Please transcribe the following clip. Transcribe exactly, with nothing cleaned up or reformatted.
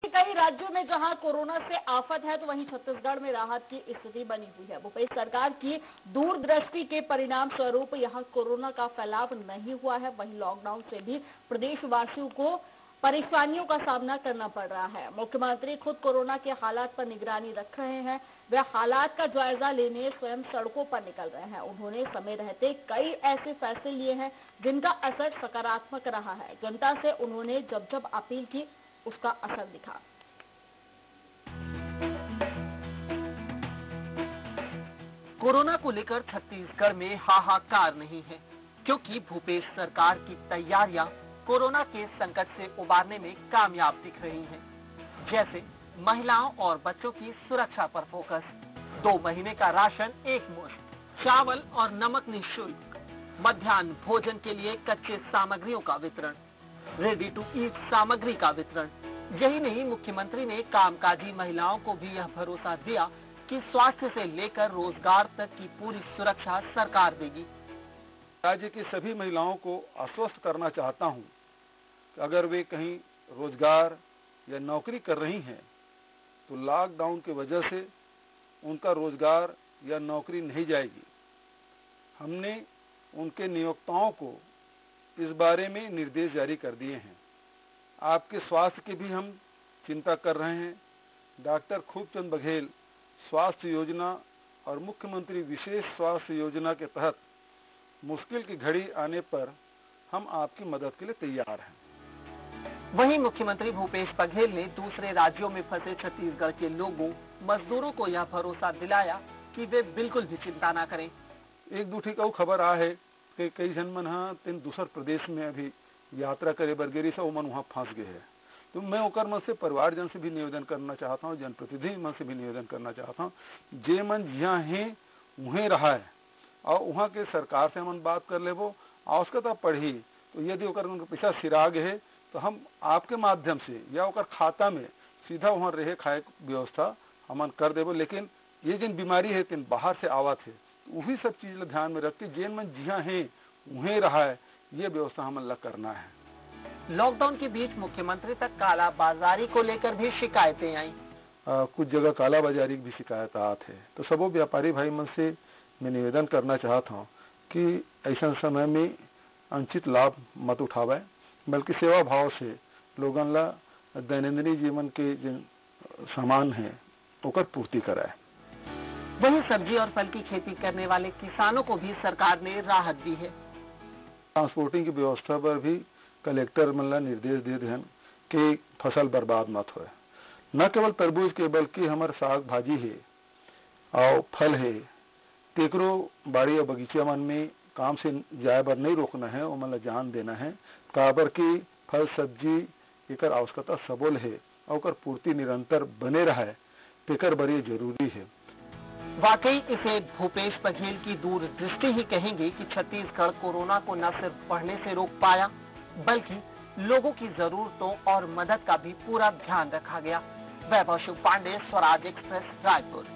कई राज्यों में जहां कोरोना से आफत है तो वहीं छत्तीसगढ़ में राहत की स्थिति बनी हुई है। भूपेश सरकार की दूरदृष्टि के परिणाम स्वरूप यहां कोरोना का फैलाव नहीं हुआ है। वहीं लॉकडाउन से भी प्रदेशवासियों को परेशानियों का सामना करना पड़ रहा है। मुख्यमंत्री खुद कोरोना के हालात पर निगरानी रख रहे हैं। वे हालात का जायजा लेने स्वयं सड़कों पर निकल रहे हैं। उन्होंने समय रहते कई ऐसे फैसले लिए हैं जिनका असर सकारात्मक रहा है। जनता से उन्होंने जब जब अपील की उसका असर दिखा। कोरोना को लेकर छत्तीसगढ़ में हाहाकार नहीं है, क्योंकि भूपेश सरकार की तैयारियां कोरोना के संकट से उबारने में कामयाब दिख रही हैं। जैसे महिलाओं और बच्चों की सुरक्षा पर फोकस, दो महीने का राशन एक मुश्त, चावल और नमक निःशुल्क, मध्याह्न भोजन के लिए कच्चे सामग्रियों का वितरण, रेडी टू ईट सामग्री का वितरण। यही नहीं, मुख्यमंत्री ने कामकाजी महिलाओं को भी यह भरोसा दिया कि स्वास्थ्य से लेकर रोजगार तक की पूरी सुरक्षा सरकार देगी। राज्य की सभी महिलाओं को आश्वस्त करना चाहता हूं कि अगर वे कहीं रोजगार या नौकरी कर रही हैं तो लॉकडाउन की वजह से उनका रोजगार या नौकरी नहीं जाएगी। हमने उनके नियोक्ताओं को इस बारे में निर्देश जारी कर दिए हैं। आपके स्वास्थ्य की भी हम चिंता कर रहे हैं। डॉक्टर खूबचंद बघेल स्वास्थ्य योजना और मुख्यमंत्री विशेष स्वास्थ्य योजना के तहत मुश्किल की घड़ी आने पर हम आपकी मदद के लिए तैयार हैं। वहीं मुख्यमंत्री भूपेश बघेल ने दूसरे राज्यों में फंसे छत्तीसगढ़ के लोगों, मजदूरों को यह भरोसा दिलाया कि वे बिल्कुल भी चिंता न करें। एक दूठी का खबर आ है कि कई जन मन तीन दूसर प्रदेश में अभी यात्रा करे बरगेरी से मन वहाँ फंस गए है। तो मैं ओकर मन से परिवारजन से भी निवेदन करना चाहता हूँ, जनप्रतिनिधि मन से भी निवेदन करना चाहता हूँ, जे मन जहाँ है वहीं रहा है और वहाँ के सरकार से हम बात कर लेबो। आवश्यकता पड़ी तो यदि ओकर पैसा सिरा गए तो हम आपके माध्यम से या ओकर खाता में सीधा वहाँ रहे खाए व्यवस्था हमन कर देबो। लेकिन ये जिन बीमारी है तीन बाहर से आवत है, तो वही सब चीज ध्यान में रख के जेन मन जहाँ है वहीं रहा है, ये व्यवस्था हमन ला करना है। लॉकडाउन के बीच मुख्यमंत्री तक कालाबाजारी को लेकर भी शिकायतें आई। कुछ जगह कालाबाजारी की भी शिकायत आती है, तो सबो व्यापारी भाई मन से मैं निवेदन करना चाहता हूँ कि ऐसा समय में अनुचित लाभ मत उठावे, बल्कि सेवा भाव से लोगन ला दैनंदिन जीवन के जिन सामान है ओकर पूर्ति कराए। वहीं सब्जी और फल की खेती करने वाले किसानों को भी सरकार ने राहत दी है। ट्रांसपोर्टिंग की व्यवस्था पर भी कलेक्टर मन ला निर्देश दे देन कि फसल बर्बाद मत हो। न केवल तरबूज के बल्कि हमारे साग भाजी है और फल है, तेकरो बाड़ी और बगीचा मन में काम से जाए बर नहीं रोकना है, वो मतलब जान देना है। काबर की फल सब्जी एकर आवश्यकता सबोल है और ओकर पूर्ति निरंतर बने रहे, तेकर बड़ी जरूरी है। वाकई इसे भूपेश बघेल की दूरदृष्टि ही कहेंगे कि छत्तीसगढ़ कोरोना को न सिर्फ बढ़ने से रोक पाया, बल्कि लोगों की जरूरतों और मदद का भी पूरा ध्यान रखा गया। वैभव शिव पांडे, स्वराज एक्सप्रेस, रायपुर।